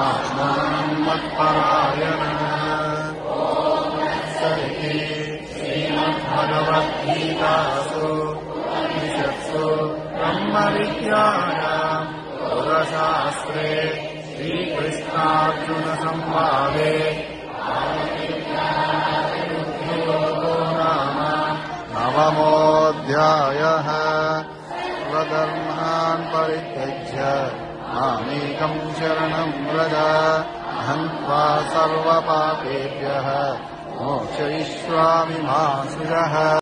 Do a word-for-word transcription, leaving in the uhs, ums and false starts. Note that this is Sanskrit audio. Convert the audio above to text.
आत्मानं मत्परायणः। श्रीमद्भगवद्गीतासु उपनिषत्सु ब्रह्मविद्यायां योगशास्त्रे श्रीकृष्णार्जुनसंवादे योगो नाम नवमोऽध्यायः। स्वधर्मान् परित्यज्य मामेकं शरणं व्रज, अहं त्वा सर्वपापेभ्यः मोक्षयिष्यामि मा शुचः।